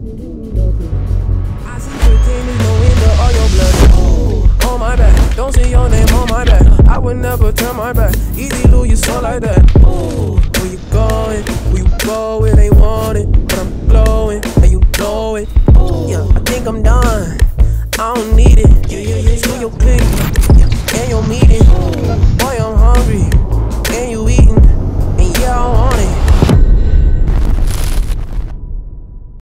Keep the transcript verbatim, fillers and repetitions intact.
I see bikini, no window, all your blood. Ooh, on my back, don't see your name on my back. I would never turn my back. Easy, Lou, you so like that. Ooh, where you going? Where you going?